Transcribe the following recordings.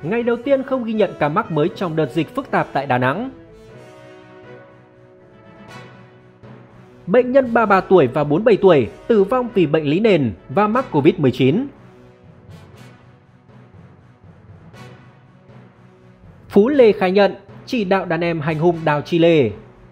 Ngày đầu tiên không ghi nhận ca mắc mới trong đợt dịch phức tạp tại Đà Nẵng. Bệnh nhân 33 tuổi và 47 tuổi tử vong vì bệnh lý nền và mắc Covid-19. Phú Lê khai nhận chỉ đạo đàn em hành hung Đào Chi Lê.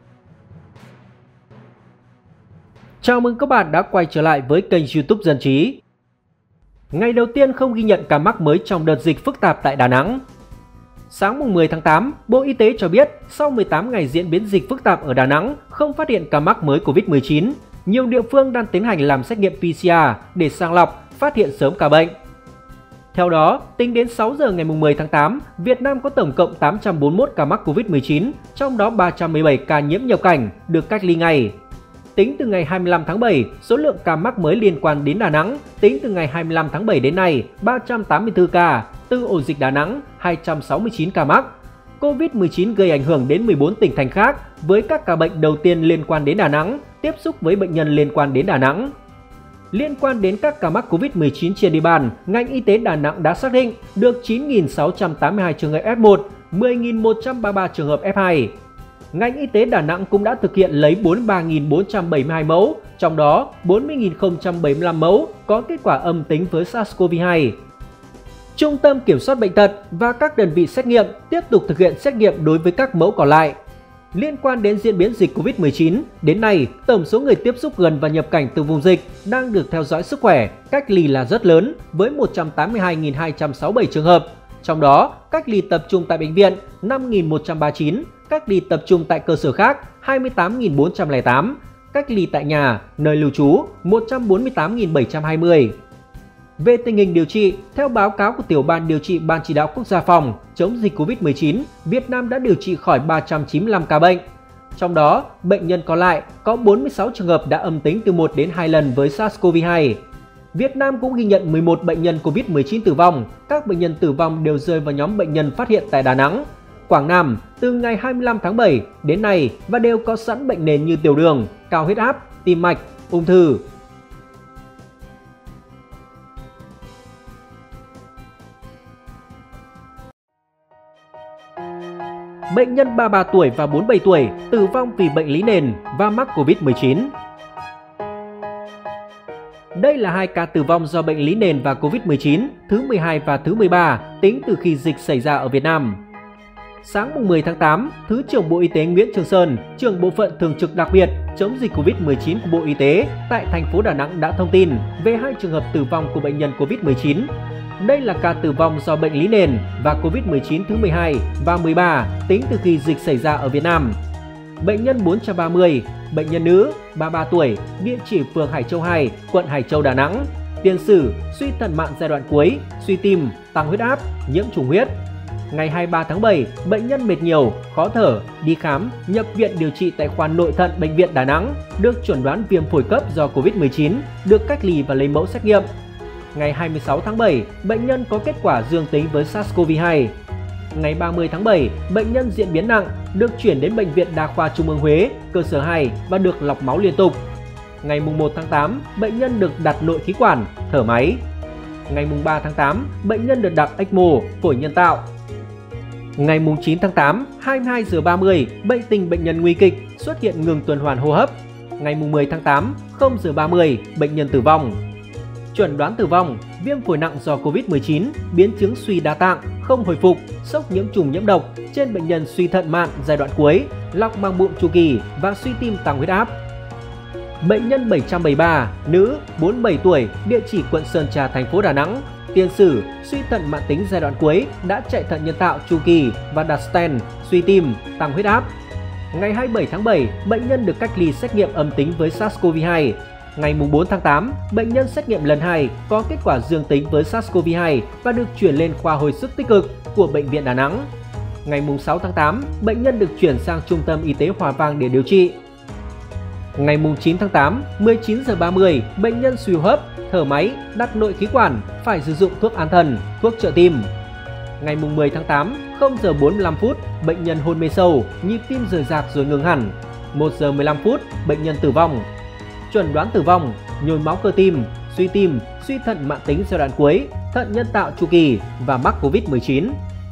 Chào mừng các bạn đã quay trở lại với kênh YouTube Dân Trí. Ngày đầu tiên không ghi nhận ca mắc mới trong đợt dịch phức tạp tại Đà Nẵng. Sáng mùng 10 tháng 8, Bộ Y tế cho biết sau 18 ngày diễn biến dịch phức tạp ở Đà Nẵng không phát hiện ca mắc mới Covid-19, nhiều địa phương đang tiến hành làm xét nghiệm PCR để sàng lọc, phát hiện sớm ca bệnh. Theo đó, tính đến 6 giờ ngày mùng 10 tháng 8, Việt Nam có tổng cộng 841 ca mắc Covid-19, trong đó 317 ca nhiễm nhập cảnh được cách ly ngay. Tính từ ngày 25 tháng 7, số lượng ca mắc mới liên quan đến Đà Nẵng tính từ ngày 25 tháng 7 đến nay 384 ca, từ ổ dịch Đà Nẵng 269 ca mắc. Covid-19 gây ảnh hưởng đến 14 tỉnh thành khác với các ca bệnh đầu tiên liên quan đến Đà Nẵng, tiếp xúc với bệnh nhân liên quan đến Đà Nẵng. Liên quan đến các ca mắc Covid-19 trên địa bàn, ngành y tế Đà Nẵng đã xác định được 9.682 trường hợp F1, 10.133 trường hợp F2. Ngành y tế Đà Nẵng cũng đã thực hiện lấy 43.472 mẫu, trong đó 40.075 mẫu có kết quả âm tính với SARS-CoV-2. Trung tâm Kiểm soát Bệnh tật và các đơn vị xét nghiệm tiếp tục thực hiện xét nghiệm đối với các mẫu còn lại. Liên quan đến diễn biến dịch Covid-19, đến nay, tổng số người tiếp xúc gần và nhập cảnh từ vùng dịch đang được theo dõi sức khỏe, cách ly là rất lớn với 182.267 trường hợp. Trong đó, cách ly tập trung tại bệnh viện 5.139, cách ly tập trung tại cơ sở khác 28.408, cách ly tại nhà, nơi lưu trú 148.720. Về tình hình điều trị, theo báo cáo của Tiểu ban Điều trị Ban Chỉ đạo Quốc gia phòng chống dịch Covid-19, Việt Nam đã điều trị khỏi 395 ca bệnh. Trong đó, bệnh nhân còn lại có 46 trường hợp đã âm tính từ 1 đến 2 lần với SARS-CoV-2. Việt Nam cũng ghi nhận 11 bệnh nhân Covid-19 tử vong. Các bệnh nhân tử vong đều rơi vào nhóm bệnh nhân phát hiện tại Đà Nẵng, Quảng Nam từ ngày 25 tháng 7 đến nay và đều có sẵn bệnh nền như tiểu đường, cao huyết áp, tim mạch, ung thư. Bệnh nhân 33 tuổi và 47 tuổi tử vong vì bệnh lý nền và mắc Covid-19. Đây là hai ca tử vong do bệnh lý nền và Covid-19 thứ 12 và thứ 13 tính từ khi dịch xảy ra ở Việt Nam. Sáng mùng 10 tháng 8, Thứ trưởng Bộ Y tế Nguyễn Trường Sơn, trưởng Bộ phận Thường trực đặc biệt chống dịch Covid-19 của Bộ Y tế tại thành phố Đà Nẵng đã thông tin về hai trường hợp tử vong của bệnh nhân Covid-19. Đây là ca tử vong do bệnh lý nền và Covid-19 thứ 12 và 13 tính từ khi dịch xảy ra ở Việt Nam. Bệnh nhân 430, bệnh nhân nữ, 33 tuổi, địa chỉ phường Hải Châu 2, quận Hải Châu, Đà Nẵng. Tiền sử suy thận mạn giai đoạn cuối, suy tim, tăng huyết áp, nhiễm trùng huyết. Ngày 23 tháng 7, bệnh nhân mệt nhiều, khó thở, đi khám, nhập viện điều trị tại khoa nội thận Bệnh viện Đà Nẵng, được chẩn đoán viêm phổi cấp do Covid-19, được cách ly và lấy mẫu xét nghiệm. Ngày 26 tháng 7, bệnh nhân có kết quả dương tính với SARS-CoV-2. Ngày 30 tháng 7, bệnh nhân diễn biến nặng, được chuyển đến Bệnh viện Đa khoa Trung ương Huế, cơ sở 2 và được lọc máu liên tục. Ngày 1 tháng 8, bệnh nhân được đặt nội khí quản, thở máy. Ngày 3 tháng 8, bệnh nhân được đặt ECMO, phổi nhân tạo. Ngày 9 tháng 8, 22 giờ 30, bệnh tình bệnh nhân nguy kịch, xuất hiện ngừng tuần hoàn hô hấp. Ngày 10 tháng 8, 0 giờ 30, bệnh nhân tử vong. Chuẩn đoán tử vong, viêm phổi nặng do Covid-19, biến chứng suy đa tạng, không hồi phục, sốc nhiễm trùng nhiễm độc trên bệnh nhân suy thận mạn giai đoạn cuối, lọc màng bụng chu kỳ và suy tim tăng huyết áp. Bệnh nhân 773, nữ, 47 tuổi, địa chỉ quận Sơn Trà, thành phố Đà Nẵng. Tiền sử suy thận mãn tính giai đoạn cuối, đã chạy thận nhân tạo chu kỳ và đặt stent, suy tim, tăng huyết áp. Ngày 27 tháng 7, bệnh nhân được cách ly xét nghiệm âm tính với SARS-CoV-2. Ngày 4 tháng 8, bệnh nhân xét nghiệm lần 2 có kết quả dương tính với SARS-CoV-2 và được chuyển lên khoa hồi sức tích cực của Bệnh viện Đà Nẵng. Ngày 6 tháng 8, bệnh nhân được chuyển sang Trung tâm Y tế Hòa Vang để điều trị. Ngày 9 tháng 8, 19 giờ 30, bệnh nhân suy hô hấp, thở máy, đặt nội khí quản, phải sử dụng thuốc an thần, thuốc trợ tim. Ngày 10 tháng 8, 0 giờ 45 phút, bệnh nhân hôn mê sâu, nhịp tim rời rạc rồi ngừng hẳn. 1 giờ 15 phút, bệnh nhân tử vong. Chuẩn đoán tử vong, nhồi máu cơ tim, suy thận mãn tính giai đoạn cuối, thận nhân tạo chu kỳ và mắc Covid-19.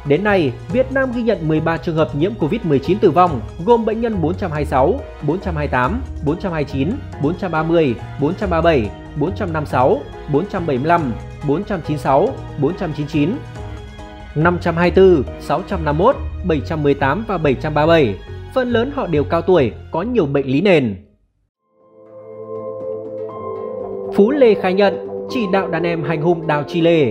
Đến nay, Việt Nam ghi nhận 13 trường hợp nhiễm Covid-19 tử vong, gồm bệnh nhân 426, 428, 429, 430, 437, 456, 475, 496, 499, 524, 651, 718 và 737. Phần lớn họ đều cao tuổi, có nhiều bệnh lý nền. Phú Lê khai nhận chỉ đạo đàn em hành hung Đào Chi Lê.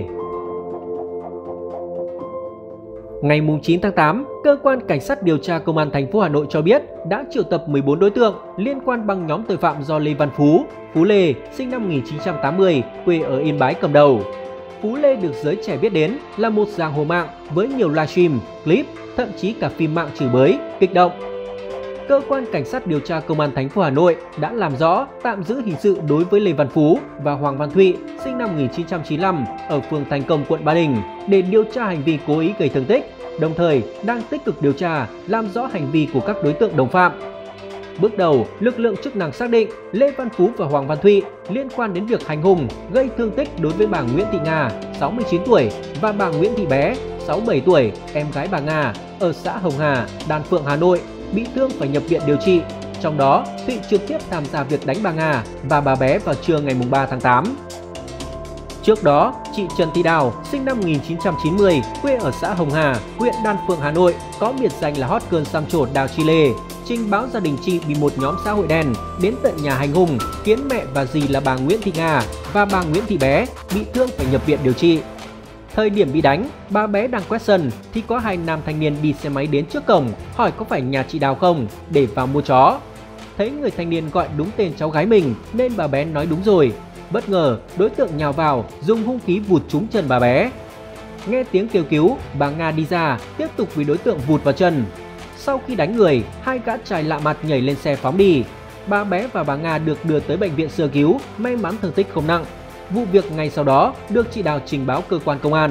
Ngày 9 tháng 8, Cơ quan Cảnh sát điều tra Công an thành phố Hà Nội cho biết đã triệu tập 14 đối tượng liên quan băng nhóm tội phạm do Lê Văn Phú, Phú Lê, sinh năm 1980, quê ở Yên Bái cầm đầu. Phú Lê được giới trẻ biết đến là một giang hồ mạng với nhiều livestream, clip, thậm chí cả phim mạng chửi bới, kích động. Cơ quan Cảnh sát điều tra Công an thành phố Hà Nội đã làm rõ, tạm giữ hình sự đối với Lê Văn Phú và Hoàng Văn Thụy, sinh năm 1995, ở phường Thành Công, quận Ba Đình, để điều tra hành vi cố ý gây thương tích, đồng thời đang tích cực điều tra, làm rõ hành vi của các đối tượng đồng phạm. Bước đầu, lực lượng chức năng xác định Lê Văn Phú và Hoàng Văn Thụy liên quan đến việc hành hung, gây thương tích đối với bà Nguyễn Thị Nga, 69 tuổi, và bà Nguyễn Thị Bé, 67 tuổi, em gái bà Nga, ở xã Hồng Hà, Đan Phượng, Hà Nội, bị thương phải nhập viện điều trị. Trong đó, Thụy trực tiếp tham gia việc đánh bà Nga và bà Bé vào trưa ngày 3 tháng 8. Trước đó, chị Trần Thị Đào, sinh năm 1990, quê ở xã Hồng Hà, huyện Đan Phượng, Hà Nội, có biệt danh là hot girl xăm trổ Đào Chi Lê, trình báo gia đình chị bị một nhóm xã hội đen đến tận nhà hành hung, khiến mẹ và dì là bà Nguyễn Thị Nga và bà Nguyễn Thị Bé bị thương phải nhập viện điều trị. Thời điểm bị đánh, bà Bé đang quét sân thì có hai nam thanh niên đi xe máy đến trước cổng hỏi có phải nhà chị Đào không để vào mua chó. Thấy người thanh niên gọi đúng tên cháu gái mình nên bà Bé nói đúng rồi. Bất ngờ, đối tượng nhào vào dùng hung khí vụt trúng chân bà Bé. Nghe tiếng kêu cứu, bà Nga đi ra tiếp tục bị đối tượng vụt vào chân. Sau khi đánh người, hai gã trai lạ mặt nhảy lên xe phóng đi. Bà Bé và bà Nga được đưa tới bệnh viện sơ cứu, may mắn thương tích không nặng. Vụ việc ngay sau đó được chị Đào trình báo cơ quan công an.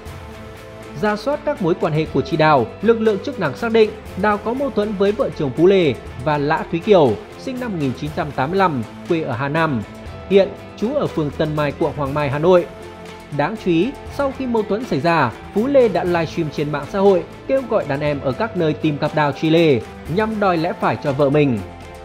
Rà soát các mối quan hệ của chị Đào, lực lượng chức năng xác định Đào có mâu thuẫn với vợ chồng Phú Lê và Lã Thúy Kiều, sinh năm 1985, quê ở Hà Nam. Hiện trú ở phường Tân Mai, quận Hoàng Mai, Hà Nội. Đáng chú ý, sau khi mâu thuẫn xảy ra, Phú Lê đã livestream trên mạng xã hội kêu gọi đàn em ở các nơi tìm gặp Đào Chi Lê nhằm đòi lẽ phải cho vợ mình.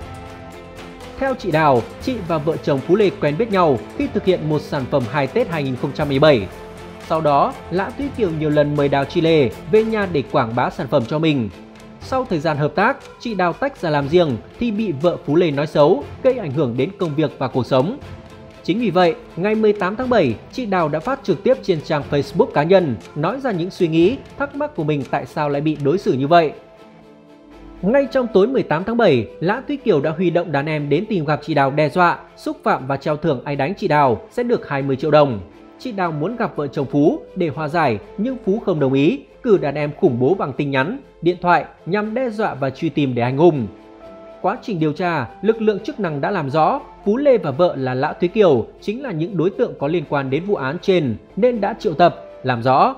Theo chị Đào, chị và vợ chồng Phú Lê quen biết nhau khi thực hiện một sản phẩm hài Tết 2017. Sau đó, Lã Thúy Kiều nhiều lần mời Đào Chi Lê về nhà để quảng bá sản phẩm cho mình. Sau thời gian hợp tác, chị Đào tách ra làm riêng thì bị vợ Phú Lê nói xấu, gây ảnh hưởng đến công việc và cuộc sống. Chính vì vậy, ngày 18 tháng 7, chị Đào đã phát trực tiếp trên trang Facebook cá nhân, nói ra những suy nghĩ, thắc mắc của mình tại sao lại bị đối xử như vậy. Ngay trong tối 18 tháng 7, Lã Thúy Kiều đã huy động đàn em đến tìm gặp chị Đào đe dọa, xúc phạm và treo thưởng ai đánh chị Đào sẽ được 20 triệu đồng. Chị Đào muốn gặp vợ chồng Phú để hòa giải nhưng Phú không đồng ý, cử đàn em khủng bố bằng tin nhắn, điện thoại nhằm đe dọa và truy tìm để hành hung. Quá trình điều tra, lực lượng chức năng đã làm rõ Phú Lê và vợ là Lã Thúy Kiều chính là những đối tượng có liên quan đến vụ án trên nên đã triệu tập, làm rõ.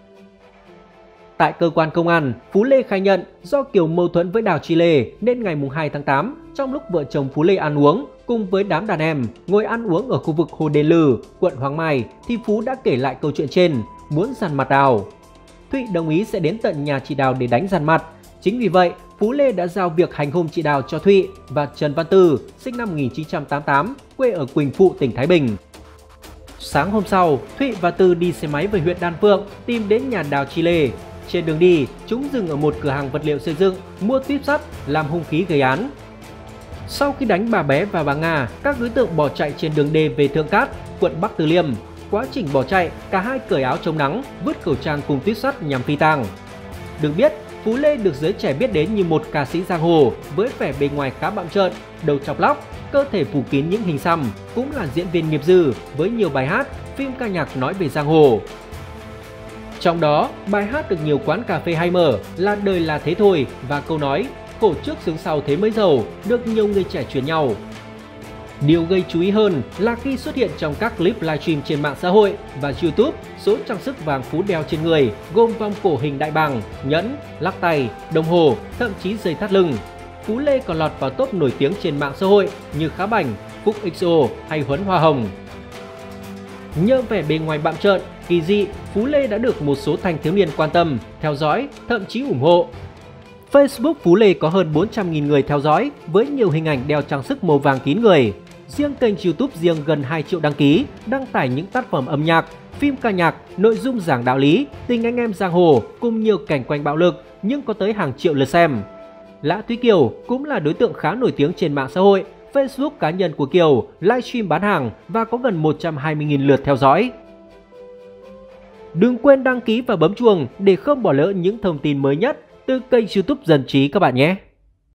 Tại cơ quan công an, Phú Lê khai nhận do Kiều mâu thuẫn với Đào Chi Lê nên ngày 2 tháng 8, trong lúc vợ chồng Phú Lê ăn uống cùng với đám đàn em ngồi ăn uống ở khu vực Hồ Đền Lừ, quận Hoàng Mai thì Phú đã kể lại câu chuyện trên, muốn dằn mặt Đào. Thụy đồng ý sẽ đến tận nhà chị Đào để đánh dằn mặt. Chính vì vậy, Phú Lê đã giao việc hành hung chị Đào cho Thụy và Trần Văn Tư, sinh năm 1988, quê ở Quỳnh Phụ, tỉnh Thái Bình. Sáng hôm sau, Thụy và Tư đi xe máy về huyện Đan Phượng tìm đến nhà Đào Chi Lê. Trên đường đi, chúng dừng ở một cửa hàng vật liệu xây dựng, mua tuyếp sắt làm hung khí gây án. Sau khi đánh bà Bé và bà Nga, các đối tượng bỏ chạy trên đường D về Thượng Cát, quận Bắc Từ Liêm. Quá trình bỏ chạy, cả hai cởi áo chống nắng, vứt khẩu trang cùng tuyếp sắt nhằm phi tang. Được biết, Phú Lê được giới trẻ biết đến như một ca sĩ giang hồ với vẻ bề ngoài khá bặm trợn, đầu chọc lóc, cơ thể phủ kín những hình xăm, cũng là diễn viên nghiệp dư với nhiều bài hát, phim ca nhạc nói về giang hồ. Trong đó, bài hát được nhiều quán cà phê hay mở là Đời là thế thôi và câu nói khổ trước sướng sau thế mới giàu được nhiều người trẻ truyền nhau. Điều gây chú ý hơn là khi xuất hiện trong các clip livestream trên mạng xã hội và YouTube, số trang sức vàng Phú đeo trên người gồm vòng cổ hình đại bàng, nhẫn, lắc tay, đồng hồ, thậm chí dây thắt lưng. Phú Lê còn lọt vào top nổi tiếng trên mạng xã hội như Khá Bảnh, Phúc XO hay Huấn Hoa Hồng. Nhờ vẻ bề ngoài bặm trợn kỳ dị, Phú Lê đã được một số thanh thiếu niên quan tâm, theo dõi, thậm chí ủng hộ. Facebook Phú Lê có hơn 400.000 người theo dõi với nhiều hình ảnh đeo trang sức màu vàng kín người. Riêng kênh YouTube riêng gần 2 triệu đăng ký, đăng tải những tác phẩm âm nhạc, phim ca nhạc, nội dung giảng đạo lý, tình anh em giang hồ cùng nhiều cảnh quanh bạo lực nhưng có tới hàng triệu lượt xem. Lã Thúy Kiều cũng là đối tượng khá nổi tiếng trên mạng xã hội. Facebook cá nhân của Kiều livestream bán hàng và có gần 120.000 lượt theo dõi. Đừng quên đăng ký và bấm chuông để không bỏ lỡ những thông tin mới nhất từ kênh YouTube Dân Trí các bạn nhé!